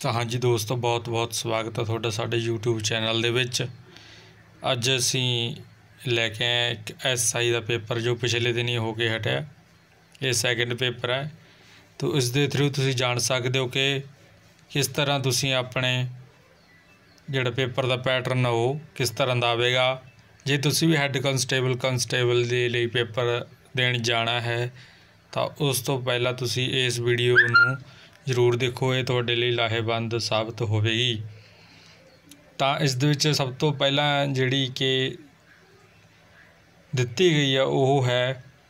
तो हाँ जी दोस्तों, बहुत बहुत स्वागत है थोड़ा साडे यूट्यूब चैनल दे विच। अज असी लैके आए एक SI का पेपर जो पिछले दिन ही हो के हटिया। ये सैकेंड पेपर है, तो इस दे थ्रू तुसी जान सकते हो कि किस तरह तुसी अपने जिहड़ा पेपर का पैटर्न है वो किस तरह का आवेगा। जे तुसी भी हैड कांस्टेबल दे लई पेपर देण जाना है तो उस तो पहला तुसी इस वीडियो नूं जरूर देखो, ये तुहाडे लई लाहेबंद साबित होवेगी। तो इस दे विच सब तो पहला जिहड़ी कि दित्ती गई है वो है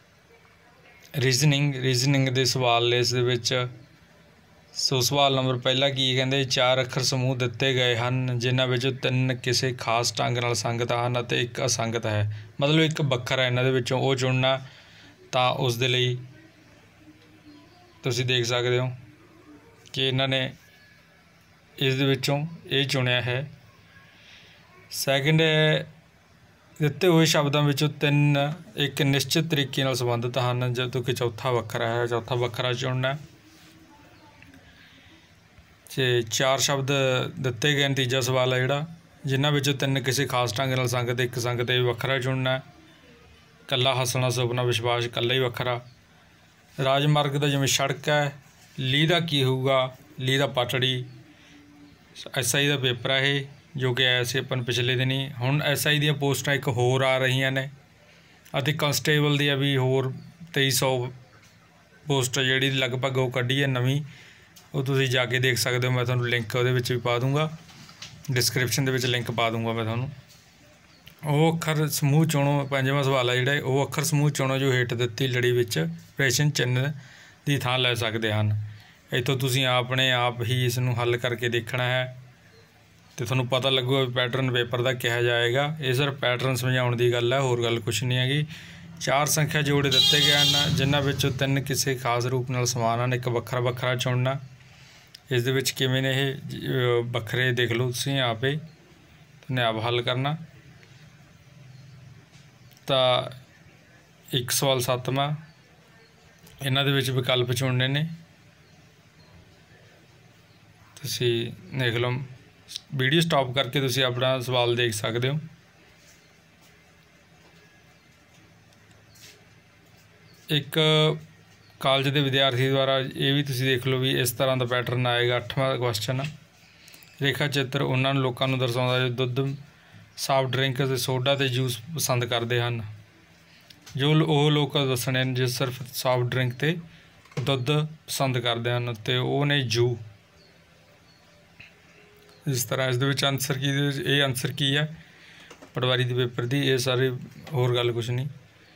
रीजनिंग दे सवाल इस दे विच। सो सवाल नंबर पहला की कहंदे 4 अखर समूह दिते गए हैं जिन्हां विचों 3 किसी खास ढंग नाल संगत हैं ते एक असंगत है। मतलब एक बखरा इन्हां दे विचों वो चुनना। तो उस दे लई तुसीं देख सकते हो कि इन्होंने इस दे विचों ये चुनिया है। सैकेंड है दिते हुए शब्दों विचों 3 एक निश्चित तरीके नाल संबंधित हैं, जदों कि चौथा वखरा है। चौथा वखरा चुनना। ते 4 शब्द दिते गए। तीजा सवाल है जिहड़ा जिन्हां विचों 3 किसी खास ढंग नाल संगत एक संगत ये वखरा चुनना। कल्ला हसना सुपना विश्वास कल्ला ही वखरा। राजमार्ग का जिवें सड़क है, लीह का की होगा, लीह का पटड़ी। SI का पेपर है ये जो कि आया सी अपन पिछले दिन ही। हुण SI दी पोस्टां एक होर आ रही ने अते कांस्टेबल दी भी होर 2300 पोस्ट जिहड़ी लगभग वो कढ़ी है नवीं, वो तुसीं जाके देख सकते हो। मैं तुहानूं लिंक उहदे विच भी पा दूँगा, डिस्क्रिप्शन दे विच लिंक पा दूँगा मैं तुहानूं। वो अखर समूह चुनो। 5वां सवाल है जिहड़ा वो अखर समूह चुनो जो हेठ दित्ती लड़ी विच प्रश्न चिन्ह की थां लै सकते हैं। इत्थों तुसीं अपने आप ही इसनूं हल करके देखना है तो तुहानूं पता लगूगा पैटर्न पेपर का किहा जाएगा। ये सिर्फ पैटर्न समझाउण दी गल है, होर गल कुछ नहीं हैगी। 4 संख्या जोड़े दिते गए हैं जिन्हां विचों 3 किसी खास रूप नाल समान हैं, एक वखरा चुनना। इस दे विच किवें ने ये वखरे देख लो तुसीं आपे, तुहानूं आप हल करना। तो एक सवाल 7वां इन्हां दे विच विकल्प चुनने ने। तुसीं देख लो, वीडियो स्टॉप करके तुसीं अपना सवाल देख सकते हो। एक कॉलेज के विद्यार्थी द्वारा ये भी तुसीं देख लो भी इस तरह का पैटर्न आएगा। 8वां क्वेश्चन रेखा चित्र उन्होंने लोगों को दर्शाता जो दुध सॉफ्ट ड्रिंक सोडा ते जूस पसंद करते हैं। जो वो लोग दसने जो सिर्फ सॉफ्ट ड्रिंक ते दुध पसंद करते हैं तो वो ने जू। इस तरह इस दे आंसर की ये आंसर की है पटवारी के पेपर की। ये सारी होर गल कुछ नहीं।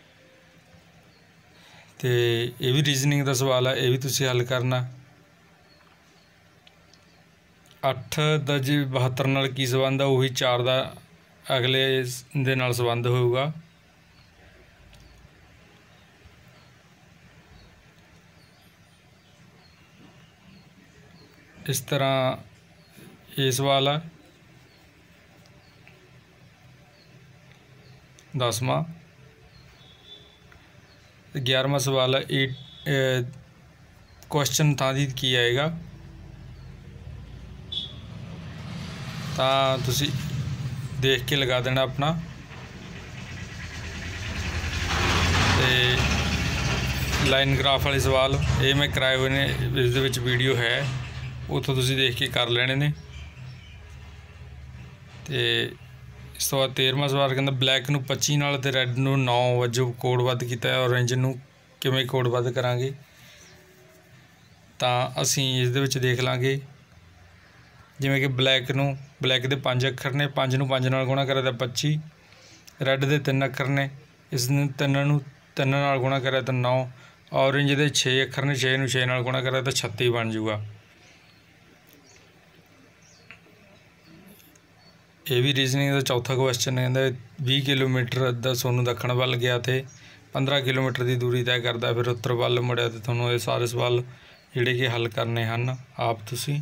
तो ये भी रीजनिंग का सवाल है, ये भी तुसीं हल करना। 8 दा जी 72 नाल की संबंध है, वही 4 का अगले दे नाल संबंध होगा। इस तरह ये सवाल है। 10वां 11वां सवाल है क्वेश्चन थां दी की आएगा। तो तुसी देख के लगा देना अपना। ते लाइन ग्राफ वाले सवाल ये मैं कराए हुए ने, इस दे विच वीडियो है, उतों तुसी देख के कर लेने ने। ते इस तो बाद 13वां सवाल कहता ब्लैक नूं 25 नाल ते रैड नूं 9 वजों कोडबद्ध किया है, ऑरेंज नूं किवें कोडबद्ध करांगे। तो असीं इस दे विच देख लांगे जिवें कि ब्लैक दे 5 अखर ने, 5 नूं 5 नाल गुणा करें तो 25। रैड दे 3 अखर ने, इस 3 नाल गुणा करें तो 9। ऑरेंज दे 6 अखर ने, 6 नूं 6 नाल गुणा करें तो 36 बन जूगा। ये भी रीजनिंग का चौथा क्वेश्चन कहता 20 किलोमीटर दा सोनू दखण वल गया थे 15 किलोमीटर की दूरी तय करता, फिर उत्तर वल मुड़िया। तो थोनों ये सारे सवाल जिहड़े कि हल करने हैं आप तुसीं।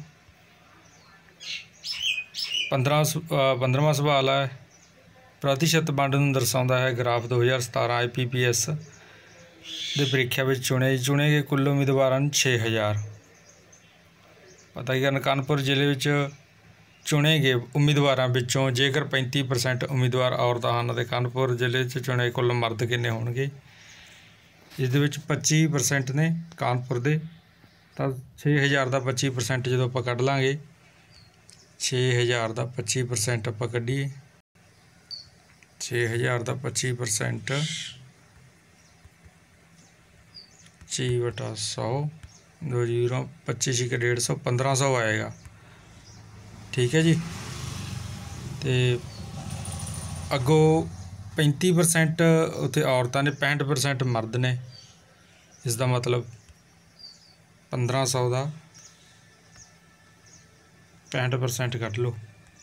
15वां सवाल है प्रतिशत वंड नूं दर्शाउंदा है ग्राफ 2017 IPPS दे परीक्षा में चुने गए कुल उम्मीदवार 6000। पता ही करना। कानपुर जिले विच चुने गए उम्मीदवारों विचों जेकर 35% उम्मीदवार औरतां हन ते कानपुर जिले च चुने कुल मर्द किन्ने होणगे। इस 25% ने कानपुर दे, तो 6000 का 25% जो आप कढ़ लाँगे, 6000 का 25% आप कढ़ीए, 6000 का 25% 25/100 2 जीरो 25 एक 150 1500 आएगा। ठीक है जी। तो अगों 35% उत्थे औरतां ने, 65% मर्द ने। इसका मतलब 1500 का 65% कट लो,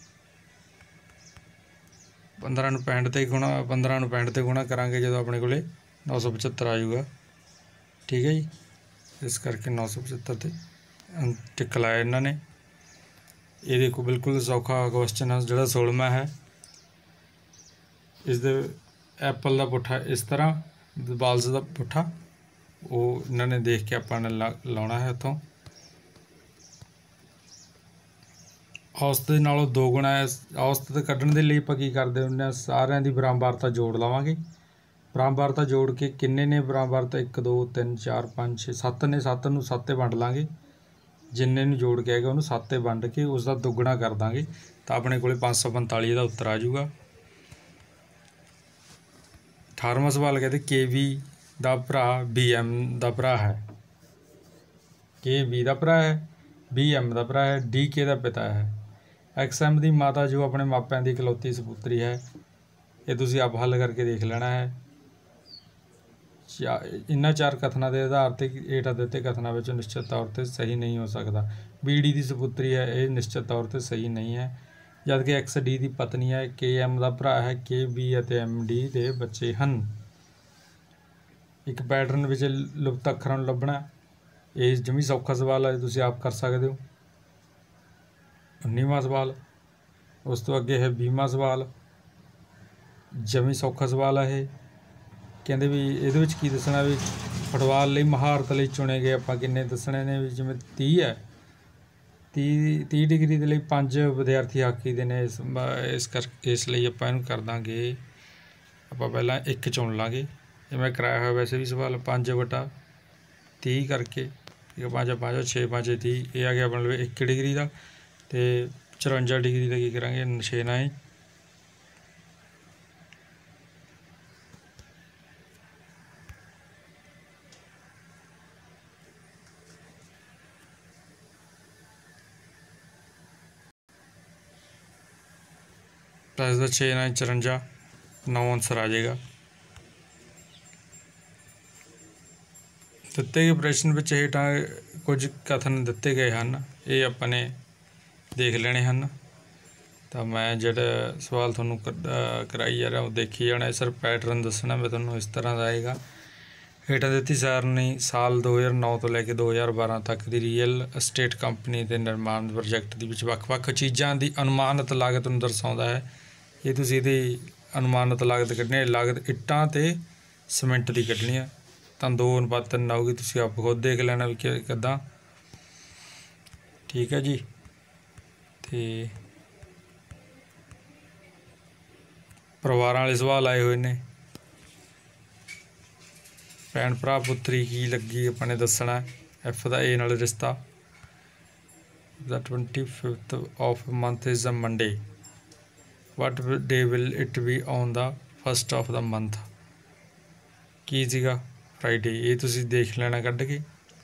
15 ਨੂੰ 65 ਤੇ ਗੁਣਾ, 15 ਨੂੰ 65 ਤੇ ਗੁਣਾ करांगे जो अपने को 975 आ जाऊगा। ठीक है जी। इस करके 975 ਤੇ टिक लाया इन्होंने। ये देखो बिल्कुल सौखा क्वेश्चन है जो 16वां है। इस एप्पल का पुट्ठा इस तरह, बाल्स का पुट्ठा वो इन्होंने देख के अपने लाना है। उतों औसत के नालों 2 गुणा है। औसत कढ़ने के लिए की करते होंगे, सारिਆਂ ਦੀ ਬਰਾਬਰਤਾ जोड़ लवांगे। बराबरता जोड़ के किन्ने ने बराबरता 1 2 3 4 5 6 7 ने, 7 ਨੂੰ 7 ਤੇ ਵੰਡ ਲਾਂਗੇ। जिन्ने ਨੂੰ जोड़ के आएगा ਉਹਨੂੰ 7 ਤੇ ਵੰਡ के उसका दुगना कर देंगे, तो अपने को 545 का उत्तर आ जाऊगा। 18वां सवाल कहते के वी का भरा बी एम का भरा है। के वी का भरा है, बी एम का भरा है, डी के का पिता है। एक्स एम की माता जो अपने मापिਆਂ की इकलौती सपुत्री है। ये तुसीं आप हल करके देख लेना है। इन्होंने 4 कथनों के आधार पर हेठा दिते कथनों में निश्चित तौर पर सही नहीं हो सकता। बी डी की सपुत्री है, ये निश्चित तौर पर सही नहीं है। जबकि एक्स डी की पत्नी है, के एम का भरा है, के बी और एम डी के बच्चे हैं। एक पैटर्न में लुप्त अखरां नूं लभना, ये जमी सौखा सवाल है, तुसीं आप कर सकते हो। 19वां सवाल, उस तो अगे है 20वां सवाल, जमी सौखा सवाल है। ये कहते भी ये की दसना भी फुटबाल लिए महारत लिए चुने गए आप किन्ने दसने ने, भी जिमें 30 है, 30 डिग्री के लिए 5 विद्यार्थी हाकी के ने। इसलिए आप इनू कर देंगे, आप पहला 1 चुन लाँगे जिमें कराया हुआ वैसे भी सवाल 5/30 करके 5 5 6 5 30, ये आ गया अपने 1 डिग्री का। तो 54 डिग्री का की करेंगे 6 9 प्लस 6 9 54 9 आंसर आ जाएगा। दिते गए प्रश्न में हेठा कुछ कथन दिते गए हैं, ये अपने देख लेने हैं। तो मैं जोड़ा सवाल थोनों कराई जा रहा वो देखी जाना। सिर्फ पैटर्न दसना मैं थोनों इस तरह का आएगा। हेठा दी सारणी साल 2009 तो लैके 2012 तक की रियल एस्टेट कंपनी के निर्माण प्रोजेक्ट के वक्-वक् चीज़ों की अनुमानित लागत नूं दर्शाउंदा है। ये तुसीं इहदी अनुमानित लागत कढ़नी, लागत इट्टां ते सीमेंट की कढ़नी है, तो 2:3 आऊगी। तुसीं आप खुद देख लेना भी किद्दां। ठीक है जी। तो परिवार वाले सवाल आए हुए ने, भैन भरा पुत्री की लगी अपने दसना। एफ का ए नाल रिश्ता। The 25th of month is a Monday. What day will it be on the 1st of the month? की सीगा फ्राइडे। ये तुसीं देख लेना कढ़ के।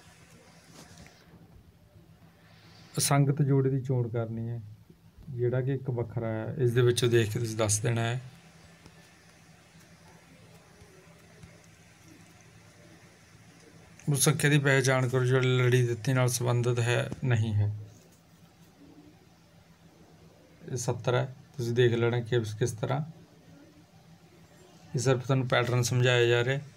संगत जोड़े की चोण करनी है, जिहड़ा कि एक वखरा है, इस दे विचों देख के तुसीं दस देना है। उस संख्या की पहचान करो जो लड़ी दित्ती नाल संबंधित है नहीं है। 70 है, तुसीं देख लेना कि किस तरह। ये सिर्फ तुहानूं पैटर्न समझाया जा रहा है।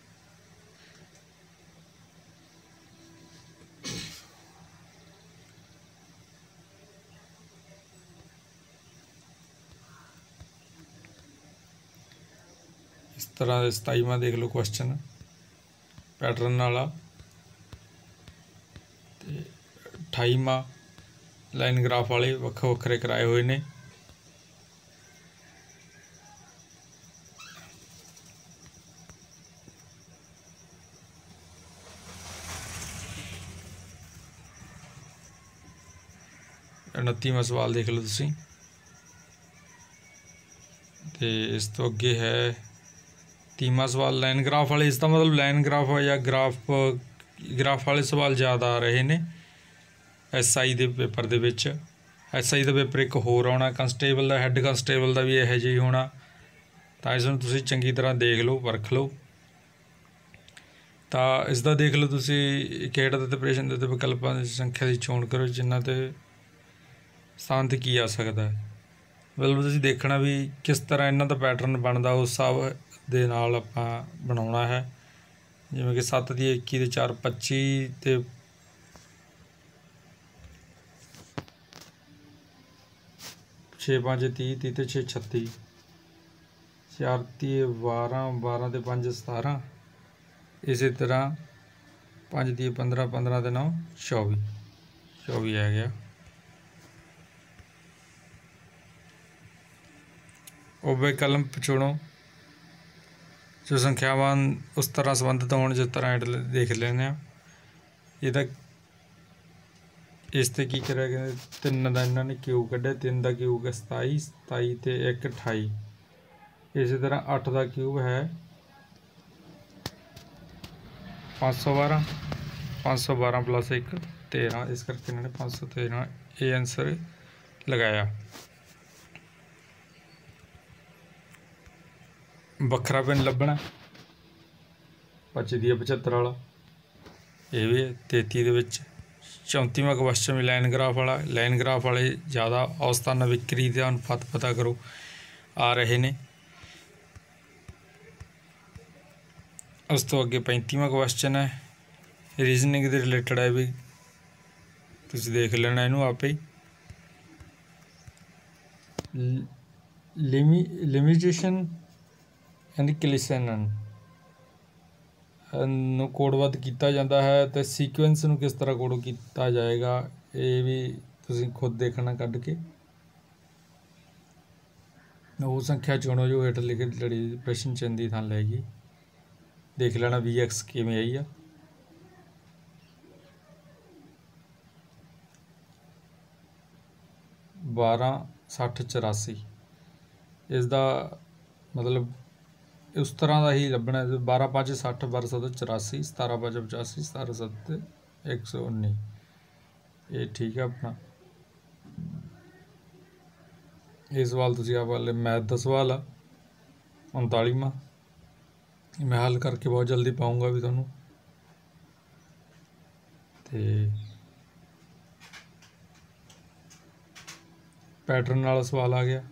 इस तरह 27वां देख लो क्वेश्चन पैटर्न वाला। 28वां लाइन ग्राफ वाले ਵੱਖੋ ਵੱਖਰੇ कराए हुए ने। उनतीवां सवाल देख लो तुसी। तो इस तो अगे है 30वां सवाल लाइन ग्राफ वाले। इसका मतलब लाइन ग्राफ या ग्राफ वाले सवाल ज़्यादा आ रहे हैं SI के पेपर दे विच। SI का पेपर एक होर आना, कंस्टेबल का हैड कंस्टेबल का भी यह जी होना। तो इसनूं तुसी चंगी तरह देख लो, परख लो। तो इसका देख लो तुसी खेड ते प्रश्न दे विकल्पों की संख्या की चोण करो जिन्हां ते स्थान ते की आ सकता है। मतलब तुसीं देखना भी किस तरह इन्हां दा पैटर्न बनता, उस हिसाब दे नाल आपां बनाउणा है। जिवें कि 7 दी 21 ते 4 25 ते 6 5 30 30 ते 6 36, 4 दी 12 12 ते 5 17, इसी तरह 5 दी 15 15 ते 9 24 24 आ गया। ਉਹ विकल्प चुनो जो संख्यावान उस तरह संबंधित हो जिस तरह हेठ देख लेने। ये इस ते की करा कि 3 का इन्होंने क्यूब कढ़िया, 3 का क्यूब है 27 27 ते 1 28। इसी तरह 8 का क्यूब है 512 512 प्लस 1 13। इस करके इन्होंने 513 ये आंसर लगाया। ਵੱਖਰਾ पिन ਲੱਭਣਾ 25 ਦੀ 75 वाला ये भी है। 33 ਦੇ ਵਿੱਚ 34वां क्वेश्चन भी लाइन ग्राफ वाला। लाइन ग्राफ वाले ज़्यादा औसताना विक्री का अनुपात पता करो आ रहे ने। उस तो अगे 35वां क्वेश्चन है रीजनिंग के रिलेटेड है भी, तुसीं देख लेना इनू आपे। लिमिटेशन एंड क्लिसन नूं कोडबद्ध किया जाता है तो सीक्वेंस नूं किस तरह कोड किया जाएगा ये भी तुसीं खुद देखना कढ़ के। वो संख्या चुनो जो हेठ लिखे लड़ी प्रश्न चिन्ह की थां लैगी। देख लेना VX किवें आई आ। बारह 60 84 इसका मतलब उस तरह का ही लभना। 12 5 60 12 7 84 17 5 85 17 7 119 ये ठीक है अपना। ये सवाल तुसीं आप वाले मैथ का सवाल आ 39वां। मैं हल करके बहुत जल्दी पाऊँगा भी तुहानूं। ते पैटर्न वाला सवाल आ गया।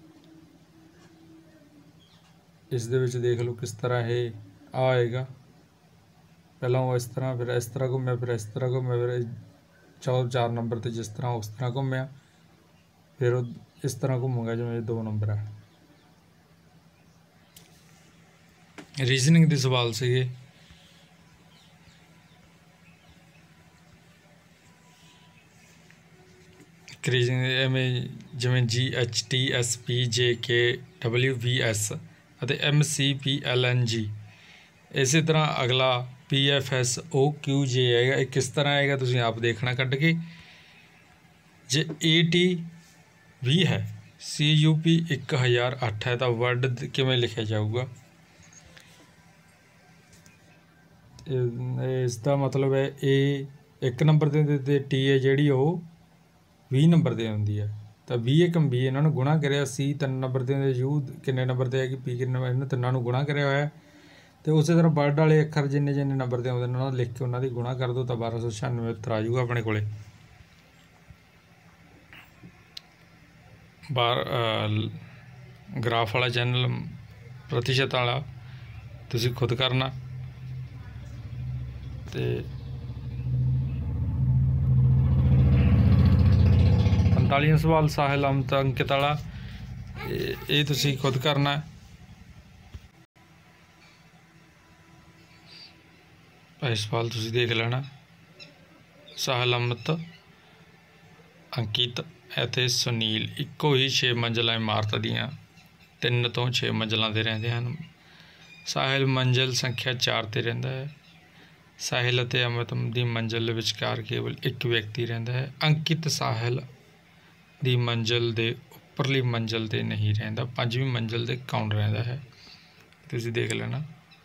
इस दे विच देख लो किस तरह है आएगा। पहला वो इस तरह, फिर इस तरह घूमया, फिर इस तरह घूमया, फिर 4 नंबर तो जिस तरह उस तरह घूमया, फिर इस तरह घूमूगा जिवें 2 नंबर है। रीजनिंग के सवाल से जिमें GH TSP JK WVS MCPLNG। इसी तरह अगला PFS OQJ आएगा। ये किस तरह आएगा तुसीं आप देखना कढ़ के। जे AT 20 है, CUP 1008 है तो वर्ड किमें लिखा जाऊगा। इसका मतलब है A 1 नंबर ते T है जी 20 नंबर पर आती है। तो 20 एकम 20 इन्होंने गुणा कराया। C 3 नंबर पर U किन्ने नंबर पर है कि P किन्ने, इन्होंने तिनों गुणा कराया होया। तो उस तरह वर्ड वाले अखर जिन्ने जिन्ने नंबर पर आते उन्होंने लिख के उन्होंने गुणा कर दो तो 1296 उत्तर आ जाऊगा अपने कोले। ग्राफ वाला चैनल प्रतिशत वाला तुसीं खुद करना। तो 45वां सवाल साहिल अमत अंकित वाला ये तुसीं खुद करना है। सवाल तुसीं देख लेना साहिल अमत अंकित ਅਤੇ ਸੁਨੀਲ ਇੱਕੋ ਹੀ 6 ਮੰਜ਼ਿਲਾਂ ਇਮਾਰਤ ਦੀਆਂ 3 ਤੋਂ 6 ਮੰਜ਼ਿਲਾਂ 'ਤੇ ਰਹਿੰਦੇ ਹਨ। ਸਾਹਿਲ ਮੰਜ਼ਿਲ ਸੰਖਿਆ 4 'ਤੇ ਰਹਿੰਦਾ ਹੈ। ਸਾਹਿਲ ਅਤੇ ਅਮਿਤ ਦੀ ਮੰਜ਼ਿਲ ਦੇ ਵਿਚਕਾਰ ਕੇਵਲ ਇੱਕ ਵਿਅਕਤੀ ਰਹਿੰਦਾ ਹੈ। ਅੰਕਿਤ ਸਾਹਿਲ ਦੀ ਮੰਜ਼ਿਲ ਦੇ ਉੱਪਰਲੀ ਮੰਜ਼ਿਲ 'ਤੇ ਨਹੀਂ ਰਹਿੰਦਾ, 5ਵੀਂ ਮੰਜ਼ਿਲ 'ਤੇ ਕੌਣ ਰਹਿੰਦਾ ਹੈ? ਤੁਸੀਂ ਦੇਖ ਲੈਣਾ।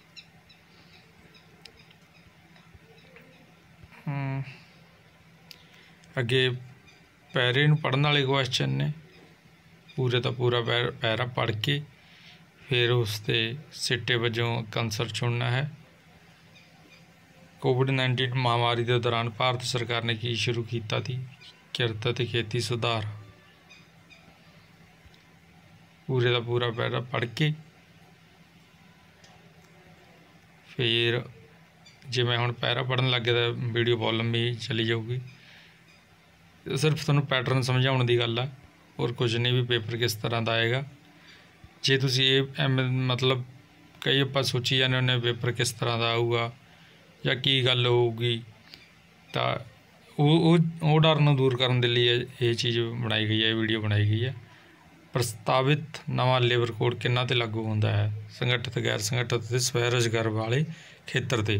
ਅੱਗੇ ਪੈਰੇ ਨੂੰ ਪੜ੍ਹਨ ਵਾਲੇ ਕੁਐਸਚਨ ਨੇ। ਪੂਰੇ ਦਾ ਪੂਰਾ ਪੈਰਾ ਪੜ੍ਹ ਕੇ ਫਿਰ ਉਸ 'ਤੇ ਸਿੱਟੇ ਵਜੋਂ ਆਨਸਰ ਚੁਣਨਾ ਹੈ। ਕੋਵਿਡ-19 ਮਹਾਮਾਰੀ ਦੇ ਦੌਰਾਨ ਭਾਰਤ ਸਰਕਾਰ ਨੇ ਕੀ ਸ਼ੁਰੂ ਕੀਤਾ ਸੀ? ਕਿਰਤ ਅਤੇ ਖੇਤੀ ਸੁਧਾਰ। ਪੂਰੇ ਦਾ ਪੂਰਾ ਪੈਰਾ ਪੜ੍ਹ ਕੇ ਫਿਰ ਜੇ ਮੈਂ ਹੁਣ ਪੈਰਾ ਪੜ੍ਹਨ ਲੱਗੇ ਤਾਂ ਵੀਡੀਓ ਬਹੁਤ ਲੰਬੀ ਚਲੀ ਜਾਊਗੀ। ਸਿਰਫ ਤੁਹਾਨੂੰ ਪੈਟਰਨ ਸਮਝਾਉਣ ਦੀ ਗੱਲ ਆ, ਹੋਰ ਕੁਝ ਨਹੀਂ ਵੀ ਪੇਪਰ ਕਿਸ ਤਰ੍ਹਾਂ ਦਾ ਆਏਗਾ। ਜੇ ਤੁਸੀਂ ਇਹ ਮਤਲਬ ਕਈ ਆਪਾਂ ਸੋਚੀ ਜਾਂਦੇ ਹੁੰਦੇ ਪੇਪਰ ਕਿਸ ਤਰ੍ਹਾਂ ਦਾ ਆਊਗਾ ਜਾਂ ਕੀ ਗੱਲ ਹੋਊਗੀ, ਤਾਂ ਉਹ ਡਰ ਨੂੰ ਦੂਰ ਕਰਨ ਦੇ ਲਈ ਇਹ ਚੀਜ਼ ਬਣਾਈ ਗਈ ਹੈ, ਇਹ ਵੀਡੀਓ ਬਣਾਈ ਗਈ ਹੈ। ਪ੍ਰਸਤਾਵਿਤ ਨਵਾਂ ਲੇਬਰ ਕੋਡ ਕਿਹਨਾਂ 'ਤੇ ਲਾਗੂ ਹੁੰਦਾ ਹੈ? ਸੰਗਠਿਤ, ਗੈਰ ਸੰਗਠਿਤ ਅਤੇ ਸਵੈ ਰੁਜ਼ਗਾਰ ਵਾਲੇ ਖੇਤਰ 'ਤੇ।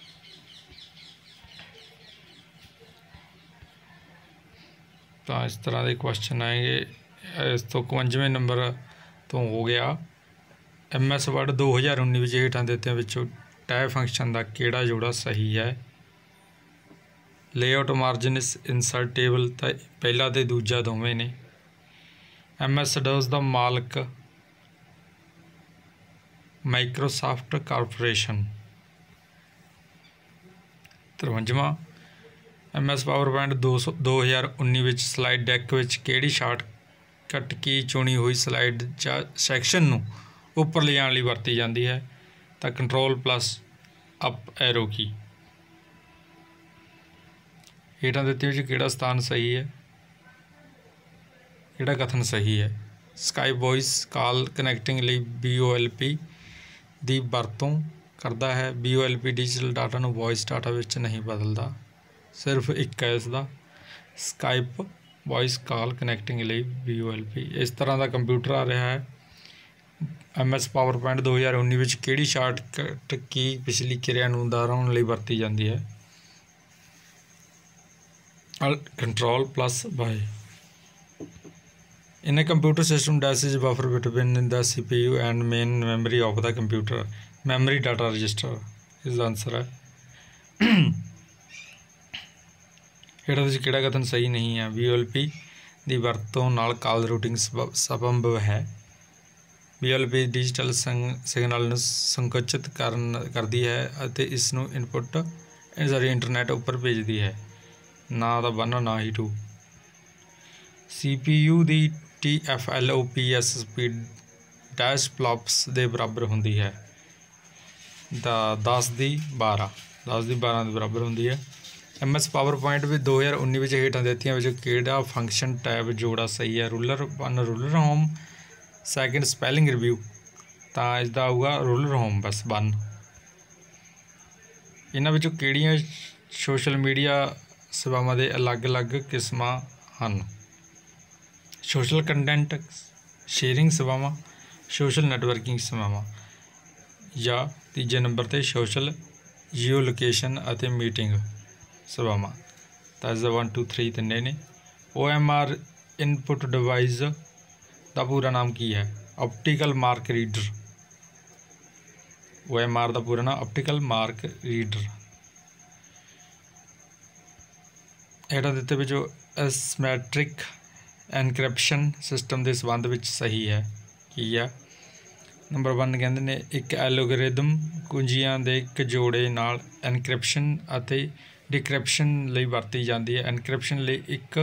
ਤਾਂ ਇਸ ਤਰ੍ਹਾਂ ਦੇ ਕੁਐਸਚਨ ਆਏਗੇ। ਇਸ ਤੋਂ 55ਵੇਂ ਨੰਬਰ ਤੋਂ ਹੋ ਗਿਆ। MS ਵਰਡ 2019 ਵਿੱਚ ਹੇਠਾਂ ਦਿੱਤਿਆਂ ਵਿੱਚੋਂ ਟੈਬ ਫੰਕਸ਼ਨ ਦਾ ਕਿਹੜਾ ਜੋੜਾ ਸਹੀ ਹੈ? ਲੇਆਊਟ ਮਾਰਜਿਨਸ ਇਨਸਰਟ ਟੇਬਲ ਤਾਂ ਪਹਿਲਾ ਅਤੇ ਦੂਜਾ ਦੋਵੇਂ ਨੇ। MS DOS ਦਾ ਮਾਲਕ ਮਾਈਕਰੋਸਾਫਟ ਕਾਰਪੋਰੇਸ਼ਨ। 53ਵਾਂ MS ਪਾਵਰਪੁਆਇੰਟ 2019 ਵਿੱਚ ਸਲਾਈਡ ਡੈਕ ਵਿੱਚ ਕਿਹੜੀ ਸ਼ਾਰਟਕਟ ਕੀ ਚੁਣੀ ਹੋਈ ਸਲਾਈਡ ਜਾਂ ਸੈਕਸ਼ਨ ਨੂੰ ਉੱਪਰ ਲਿਜਾਣ ਲਈ ਵਰਤੀ ਜਾਂਦੀ ਹੈ? ਤਾਂ Ctrl+Up ਐਰੋ ਕੀ। ਹੇਠਾਂ ਦਿੱਤੇ ਵਿੱਚ ਕਿਹੜਾ ਸਥਾਨ ਸਹੀ ਹੈ? ਕਿਹੜਾ ਕਥਨ ਸਹੀ ਹੈ? ਸਕਾਈਪ ਵੌਇਸ ਕਾਲ ਕਨੈਕਟਿੰਗ ਲਈ BOLP ਦੀ ਵਰਤੋਂ ਕਰਦਾ ਹੈ। BOLP ਡਿਜੀਟਲ ਡਾਟਾ ਨੂੰ ਵੌਇਸ ਡਾਟਾ ਵਿੱਚ ਨਹੀਂ ਬਦਲਦਾ। ਸਿਰਫ ਇੱਕ ਹੈ ਇਸ ਦਾ, ਸਕਾਈਪ ਵੌਇਸ ਕਾਲ ਕਨੈਕਟਿੰਗ ਲਈ BOLP। ਇਸ ਤਰ੍ਹਾਂ ਦਾ ਕੰਪਿਊਟਰ ਆ ਰਿਹਾ ਹੈ। MS ਪਾਵਰਪੁਆਇੰਟ 2019 ਵਿੱਚ ਕਿਹੜੀ ਸ਼ਾਰਟਕਟ ਕੀ ਪਿਛਲੀ ਕਿਰਿਆ ਨੂੰ ਦੁਹਰਾਉਣ ਲਈ ਵਰਤੀ ਜਾਂਦੀ ਹੈ? Ctrl+Y। In a computer system, dash is buffer between the CPU and main memory of the computer. Memory data register is the answer है। ਹੇਠਾਂ ਵਿੱਚ ਕਿਹੜਾ ਕਥਨ ਸਹੀ ਨਹੀਂ ਹੈ? BOLP ਦੀ ਵਰਤੋਂ ਨਾਲ ਕਾਲ ਰੂਟਿੰਗ ਸੰਭਵ ਹੈ। BOLP ਡਿਜੀਟਲ ਸਿਗਨਲ ਨੂੰ ਸੰਕੁਚਿਤ ਕਰਦੀ ਹੈ ਅਤੇ ਇਸ ਨੂੰ ਇੰਟਰਨੈਟ ਉੱਪਰ ਭੇਜਦੀ ਹੈ। ਨਾ ਤਾਂ 1 ਨਾ ਹੀ 2। CPU ਦੀ TFLOPS ਸਪੀਡ ਡੈਸ਼ ਫਲੌਪਸ ਦੇ ਬਰਾਬਰ ਹੁੰਦੀ ਹੈ। 10 ਦੀ 12 ਦੇ ਬਰਾਬਰ ਹੁੰਦੀ ਹੈ। MS ਪਾਵਰਪੁਆਇੰਟ ਵਿੱਚ 2019 ਵਿੱਚ ਹੇਠਾਂ ਦਿੱਤੀਆਂ ਵਿੱਚ ਕਿਹੜਾ ਫੰਕਸ਼ਨ ਟੈਬ ਜੋੜਾ ਸਹੀ ਹੈ? Ruler home. Second spelling review, ਤਾਂ ਇਸਦਾ ਆਊਗਾ ਰੂਲਰ ਹੋਮ ਬਸ 1। ਇਹਨਾਂ ਵਿੱਚੋਂ ਕਿਹੜੀਆਂ ਸੋਸ਼ਲ ਮੀਡੀਆ ਸੇਵਾਵਾਂ ਦੇ ਅਲੱਗ-ਅਲੱਗ ਕਿਸਮਾਂ ਹਨ? ਸੋਸ਼ਲ ਕੰਟੈਂਟ ਸ਼ੇਅਰਿੰਗ ਸੇਵਾਵਾਂ, ਸੋਸ਼ਲ ਨੈਟਵਰਕਿੰਗ ਸੇਵਾਵਾਂ, ਜਾਂ ਤੀਜੇ ਨੰਬਰ 'ਤੇ ਸੋਸ਼ਲ ਜੀਓ ਲੋਕੇਸ਼ਨ ਅਤੇ ਮੀਟਿੰਗ ਸੇਵਾਵਾਂ। ਤਾਂ ਇਸਦਾ 1 2 3 ਤਿੰਨੇ ਨੇ। OMR ਇਨਪੁੱਟ ਡਿਵਾਈਸ ਦਾ ਪੂਰਾ ਨਾਮ ਕੀ ਹੈ? Optical mark reader. OMR ਦਾ ਪੂਰਾ ਨਾਮ ਆਪਟੀਕਲ ਮਾਰਕ ਰੀਡਰ। ਹੇਠਾਂ ਦਿੱਤੇ ਵਿੱਚੋਂ ਐਸਮੈਟ੍ਰਿਕ ਐਨਕ੍ਰਿਪਸ਼ਨ ਸਿਸਟਮ ਦੇ ਸੰਬੰਧ ਵਿੱਚ ਸਹੀ ਹੈ ਕੀ ਆ? ਨੰਬਰ 1 ਕਹਿੰਦੇ ਨੇ ਇੱਕ ਐਲਗੋਰਿਦਮ ਕੁੰਜੀਆਂ ਦੇ ਇੱਕ ਜੋੜੇ ਨਾਲ ਐਨਕ੍ਰਿਪਸ਼ਨ ਅਤੇ ਡਿਕ੍ਰਿਪਸ਼ਨ ਲਈ ਵਰਤੀ ਜਾਂਦੀ ਹੈ। ਐਨਕ੍ਰਿਪਸ਼ਨ ਲਈ ਇੱਕ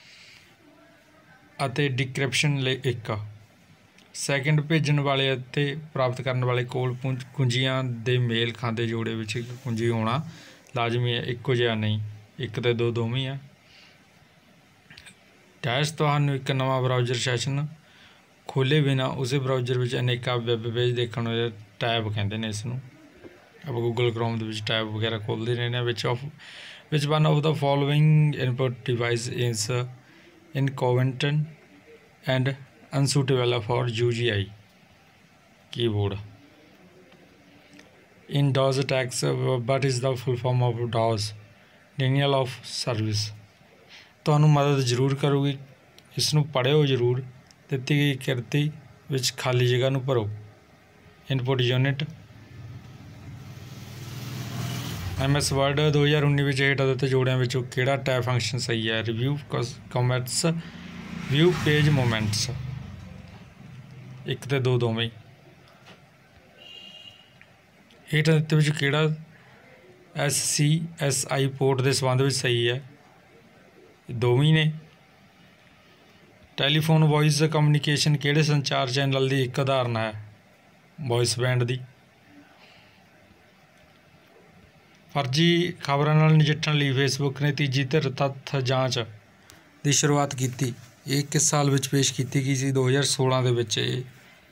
ਅਤੇ ਡਿਕ੍ਰਿਪਸ਼ਨ ਲਈ ਇੱਕ। ਸੈਕਿੰਡ ਭੇਜਣ ਵਾਲੇ ਅਤੇ ਪ੍ਰਾਪਤ ਕਰਨ ਵਾਲੇ ਕੋਲ ਕੁੰਜੀਆਂ ਦੇ ਮੇਲ ਖਾਂਦੇ ਜੋੜੇ ਵਿੱਚ ਇੱਕ ਕੁੰਜੀ ਹੋਣਾ ਲਾਜ਼ਮੀ ਹੈ, ਇੱਕੋ ਜਿਹਾ ਨਹੀਂ। 1 ਅਤੇ 2 ਦੋਵੇਂ ਆ। ਡੈਸ਼ ਤੁਹਾਨੂੰ ਇੱਕ ਨਵਾਂ ਬਰਾਊਜ਼ਰ ਸੈਸ਼ਨ ਖੋਲ੍ਹੇ ਬਿਨਾਂ ਉਸੇ ਬਰਾਊਜ਼ਰ ਵਿੱਚ ਅਨੇਕਾਂ ਵੈੱਬ ਪੇਜ ਦੇਖਣ ਵਾਲੇ ਟੈਬ ਕਹਿੰਦੇ ਨੇ ਇਸ ਨੂੰ। ਆਪਾਂ ਗੂਗਲ ਕ੍ਰੋਮ ਦੇ ਵਿੱਚ ਟੈਬ ਵਗੈਰਾ ਖੋਲ੍ਹਦੇ ਰਹਿੰਦੇ ਹਾਂ। ਵਿੱਚ one of the following input device is inconvenient and unsuitable for UGI keyboard. In DOS attacks, what is the full form of DOS? Denial of service. ਤੁਹਾਨੂੰ ਮਦਦ ਜ਼ਰੂਰ ਕਰੂਗੀ, ਇਸ ਨੂੰ ਪੜ੍ਹਿਓ ਜ਼ਰੂਰ। ਦਿੱਤੀ ਗਈ ਕਿਰਤੀ ਵਿੱਚ ਖਾਲੀ ਜਗ੍ਹਾ ਨੂੰ ਭਰੋ। ਇਨਪੁਟ ਯੂਨਿਟ MS ਵਰਡ 2019 ਵਿੱਚ ਹੇਠਾਂ ਦਿੱਤੇ ਜੋੜਿਆਂ ਵਿੱਚੋਂ ਕਿਹੜਾ ਟੈਬ ਫੰਕਸ਼ਨ ਸਹੀ ਹੈ? Review comments, view page movements. 1 ਤੇ 2 ਦੋਵੇਂ ਹੀ। ਹੇਠਾਂ ਦਿੱਤੇ ਵਿੱਚ ਕਿਹੜਾ SCSI ਪੋਰਟ ਦੇ ਸੰਬੰਧ ਵਿੱਚ ਸਹੀ ਹੈ? ਦੋਵੇਂ ਨੇ। ਟੈਲੀਫੋਨ ਵੌਇਸ ਕਮਿਊਨੀਕੇਸ਼ਨ ਕਿਹੜੇ ਸੰਚਾਰ ਚੈਨਲ ਦੀ ਇੱਕ ਉਦਾਹਰਨ ਹੈ? ਵੌਇਸ ਬੈਂਡ ਦੀ। ਫਰਜ਼ੀ ਖਬਰਾਂ ਨਾਲ ਨਜਿੱਠਣ ਲਈ ਫੇਸਬੁੱਕ ਨੇ ਤੀਜੀ ਧਿਰ ਤੱਥ ਜਾਂਚ ਦੀ ਸ਼ੁਰੂਆਤ ਕੀਤੀ। ਇਹ ਕਿਸ ਸਾਲ ਵਿੱਚ ਪੇਸ਼ ਕੀਤੀ ਗਈ ਸੀ? 2016 ਦੇ ਵਿੱਚ। ਇਹ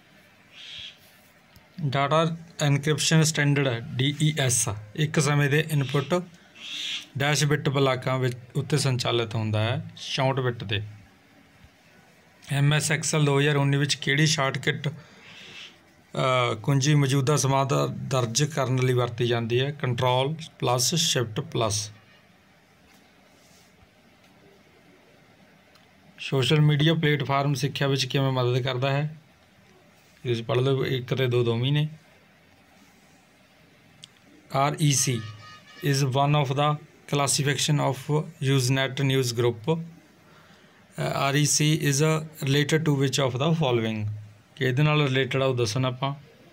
ਡਾਟਾ ਐਨਕ੍ਰਿਪਸ਼ਨ ਸਟੈਂਡਰਡ DES ਇੱਕ ਸਮੇਂ ਦੇ ਇਨਪੁੱਟ ਡੈਸ਼ ਬਿੱਟ ਬਲਾਕਾਂ ਵਿੱਚ ਉੱਤੇ ਸੰਚਾਲਿਤ ਹੁੰਦਾ ਹੈ 64 ਬਿੱਟ ਦੇ। MS Excel 2019 ਵਿੱਚ ਕਿਹੜੀ ਸ਼ਾਰਟਕਟ ਕੁੰਜੀ ਮੌਜੂਦਾ ਸਮਾਂ ਦਰਜ ਕਰਨ ਲਈ ਵਰਤੀ ਜਾਂਦੀ ਹੈ? Control plus shift plus. Social media platform ਸਿੱਖਿਆ ਵਿੱਚ ਕਿਵੇਂ ਮਦਦ ਕਰਦਾ ਹੈ? ਤੁਸੀਂ ਪੜ੍ਹ ਲਓ। 1 ਤੇ 2 ਦੋਵੇਂ ਨੇ। REC is one of the classification of Usenet news group. REC is related to which of the following? ਕਿ ਇਹਦੇ ਨਾਲ ਰਿਲੇਟਡ ਆ ਉਹ ਦੱਸਣਾ ਆਪਾਂ।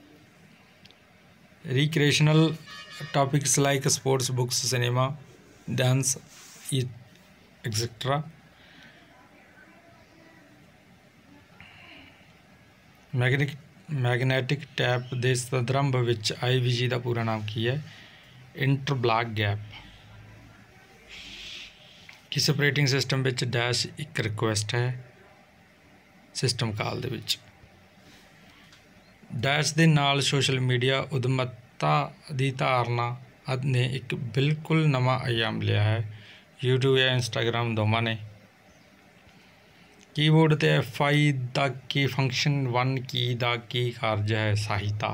recreational topics like sports, books, cinema, dance, etc. Magnetic tape ਦੇ ਸੰਦਰਭ ਵਿੱਚ IVG ਦਾ ਪੂਰਾ ਨਾਮ ਕੀ ਹੈ? Interblock gap. ਕਿਸ ਆਪਰੇਟਿੰਗ ਸਿਸਟਮ ਵਿੱਚ ਡੈਸ਼ ਇੱਕ ਰਿਕੁਐਸਟ ਹੈ? ਸਿਸਟਮ ਕਾਲ ਦੇ ਵਿੱਚ। ਡੈਸ਼ ਦੇ ਨਾਲ ਸੋਸ਼ਲ ਮੀਡੀਆ ਉਦਮਤਾ ਦੀ ਧਾਰਨਾ ਨੇ ਇੱਕ ਬਿਲਕੁਲ ਨਵਾਂ ਆਯਾਮ ਲਿਆ ਹੈ। YouTube ਜਾਂ Instagram ਦੋਵਾਂ ਨੇ। ਕੀਬੋਰਡ 'ਤੇ FI ਦਾ ਕੀ ਫੰਕਸ਼ਨ 1 ਕੀ ਦਾ ਕੀ ਕਾਰਜ ਹੈ? ਸਹਾਇਤਾ।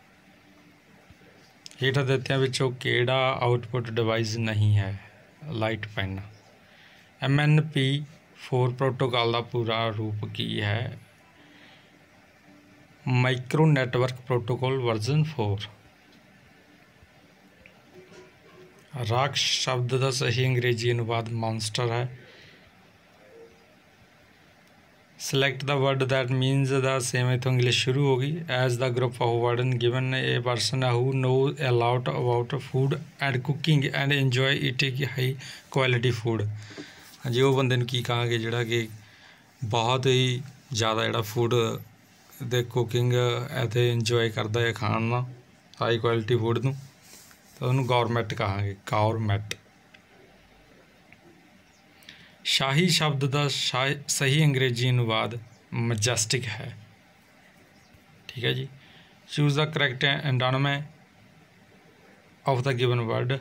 ਹੇਠਾਂ ਦਿੱਤਿਆਂ ਵਿੱਚੋਂ ਕਿਹੜਾ ਆਊਟਪੁੱਟ ਡਿਵਾਈਸ ਨਹੀਂ ਹੈ? Light PAN. MNP4 ਪ੍ਰੋਟੋਕਾਲ ਦਾ ਪੂਰਾ ਰੂਪ ਕੀ ਹੈ? Micro network protocol version 4। ਰਾਖਸ਼ ਸ਼ਬਦ ਦਾ ਸਹੀ ਅੰਗਰੇਜ਼ੀ ਅਨੁਵਾਦ ਮੌਨਸਟਰ ਹੈ। Select the word that means the same ਇੱਥੋਂ ਇੰਗਲਿਸ਼ ਸ਼ੁਰੂ ਹੋ ਗਈ। As the group of words given a person who knows a lot about food and cooking and enjoy eating high quality food। ਹਾਂਜੀ, ਉਹ ਬੰਦੇ ਨੂੰ ਕੀ ਕਹਾਂਗੇ ਜਿਹੜਾ ਕਿ ਬਹੁਤ ਹੀ ਜ਼ਿਆਦਾ ਜਿਹੜਾ ਫੂਡ ਦੇ ਕੁਕਿੰਗ ਅਤੇ ਇੰਜੋਏ ਕਰਦਾ ਹੈ ਖਾਣ ਨਾਲ, ਹਾਈ ਕੁਆਲਿਟੀ ਫੂਡ ਨੂੰ, ਤਾਂ ਉਹਨੂੰ ਗੌਰਮੈਟ ਕਹਾਂਗੇ। ਗੌਰਮੈਟ। ਸ਼ਾਹੀ ਸ਼ਬਦ ਦਾ ਸਹੀ ਅੰਗਰੇਜ਼ੀ ਅਨੁਵਾਦ ਮਜੈਸਟਿਕ ਹੈ। ਠੀਕ ਹੈ ਜੀ। Choose the correct antonym of the given word.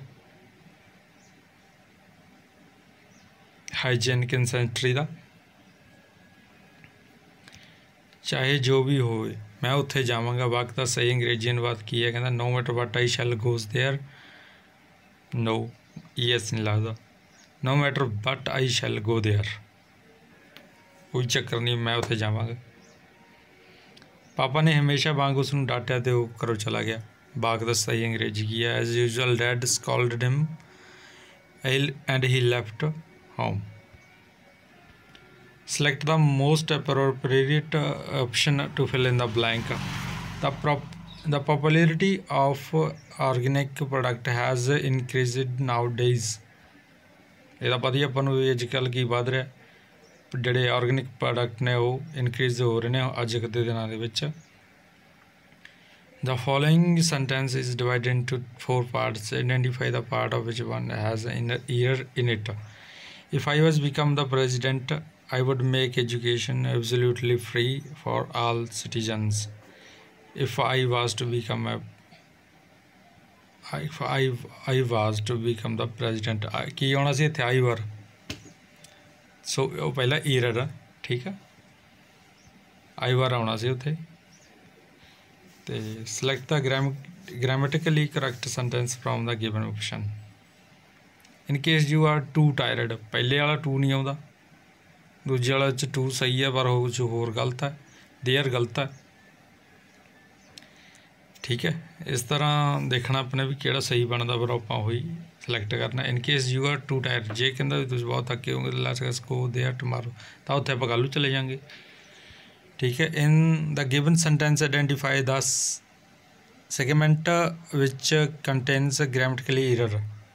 Hygienic sanitary ਦਾ। ਚਾਹੇ ਜੋ ਵੀ ਹੋਵੇ ਮੈਂ ਉੱਥੇ ਜਾਵਾਂਗਾ ਵਾਕ ਦਾ ਸਹੀ ਅੰਗਰੇਜ਼ੀ ਅਨੁਵਾਦ ਕੀ ਹੈ? ਕਹਿੰਦਾ no matter what I shall goes there. No ES ਨਹੀਂ ਲੱਗਦਾ। No matter but I shall go there. ਕੋਈ ਚੱਕਰ ਨਹੀਂ, ਮੈਂ ਉੱਥੇ ਜਾਵਾਂਗਾ। ਪਾਪਾ ਨੇ ਹਮੇਸ਼ਾ ਵਾਂਗ ਉਸ ਨੂੰ ਡਾਂਟਿਆ ਅਤੇ ਉਹ ਘਰੋਂ ਚਲਾ ਗਿਆ। ਵਾਕ ਦਾ ਸਹੀ ਅੰਗਰੇਜ਼ੀ ਕੀ ਹੈ? As usual dad scolded him and he left home. Select the most appropriate option to fill in the blank. The popularity of organic product has increased nowadays. ਇਹਦਾ ਪਤਾ ਹੀ ਆਪਾਂ ਨੂੰ ਵੀ ਅੱਜ ਕੱਲ੍ਹ ਕੀ ਵੱਧ ਰਿਹਾ, ਜਿਹੜੇ ਆਰਗੈਨਿਕ ਪ੍ਰੋਡਕਟ ਨੇ ਉਹ ਇਨਕਰੀਜ਼ ਹੋ ਰਹੇ ਨੇ ਅੱਜ ਦੇ ਦਿਨਾਂ ਦੇ ਵਿੱਚ। The following sentence is divided into 4 parts. Identify the part of which one has an error in it. If I was become the president, I would make education absolutely free for all citizens. If I was to become the president, ਕੀ ਆਉਣਾ ਸੀ ਇੱਥੇ? I were सो वो पहला error है, ठीक है, आई बार आना सी उत्थे। तो select the grammatically correct sentence from the given option. In case you are too tired, पहले वाला टू नहीं आता, दूजे वाला टू सही है पर वो होर गलत है, देयर गलत है, ठीक है। इस तरह देखना अपने भी किहड़ा सही बनता, पर आप वही सिलेक्ट करना। In case you are too tired, जे कहता भी तुम बहुत थके होंगे, लेट्स गो देयर टुमारो, तो उत्थे आप कल चले जाएंगे, ठीक है। In the given sentence identify the segment which contains grammatically error.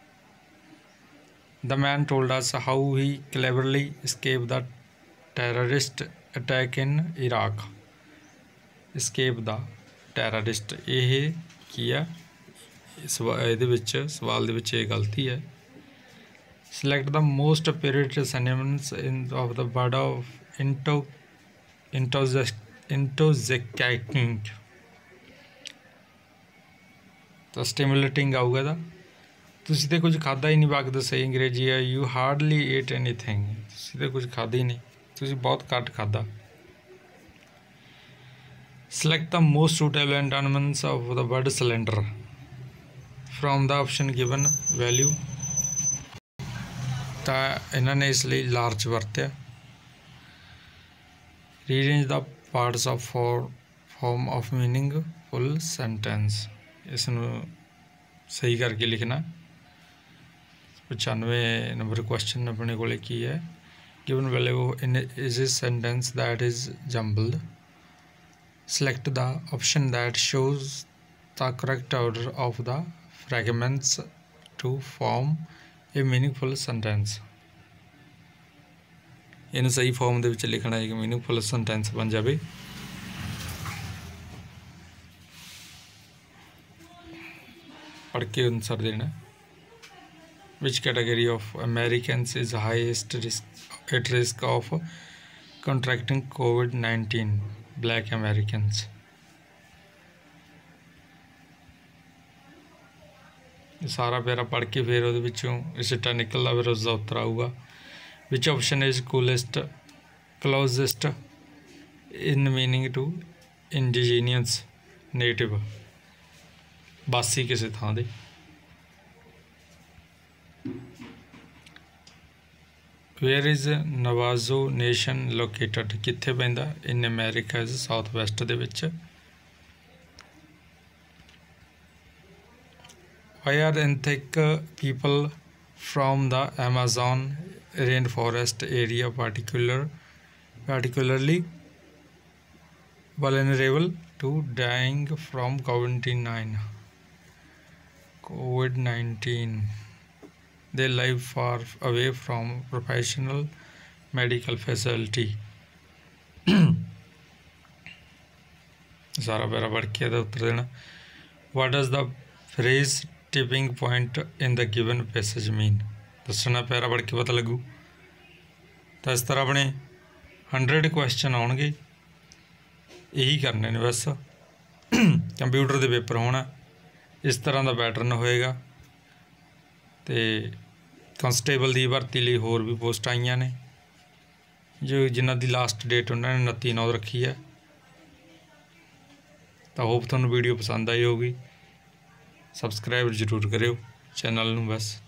The man told us how he cleverly escape the terrorist attack in Iraq. Escape the terrorist, ये की है सवाल दे गलती है। Select the most apparent synonyms in of the word of intoxicating. तो stimulating आऊगा दा, तुसीं तो कुछ खादा ही नहीं, बाकी तो सही अंग्रेजी है। यू हार्डली ईट एनीथिंग, तुसीं तो कुछ खादा ही नहीं, तुसीं बहुत घट खादा। Select the most suitable antonyms of the word cylinder from the option given value। तो इन्होंने इसलिए लार्ज वरत्या। Rearrange the parts of form of meaningful sentence, इसनों सही करके लिखना। 95 नंबर क्वेश्चन अपने को की है। Given value in is a sentence that is jumbled। Select the option that shows the correct order of the fragments to form a meaningful sentence। इन सही form दे विच लिखना है कि मीनिंगफुल सेंटेंस बन जाए। पढ़ के आंसर देना। Which category of Americans is highest at risk of contracting COVID-19? Black Americans। सारा प्यारा पढ़ के फिर वो सिट्टा निकलता, फिर उसका उत्तर आऊगा। Which option is coolest closest in meaning to indigenous native, बासी किसी थां दे। Where is Navajo nation located, कित्थे पैंदा? In America is south west दे विच। वाई आर एंथिक people from the Amazon rain forest area particularly vulnerable to dying from COVID-19? They live far away from professional medical facility। सारा para पढ़ के उत्तर देना। What does the phrase tipping point in the given passage mean? दसना, para पढ़ के पता लगू। तो इस तरह अपने 100 क्वेश्चन आउणगे, यही करने ने बस। कंप्यूटर के पेपर होना, इस तरह का पैटर्न होएगा। तो कांस्टेबल की भर्ती लिए होर भी पोस्ट आईयां ने, जो जिन्हों की लास्ट डेट उन्होंने 29/9 रखी है। तो होप तुहानूं वीडियो पसंद आई होगी। सबसक्राइब जरूर करियो चैनल नूं बस।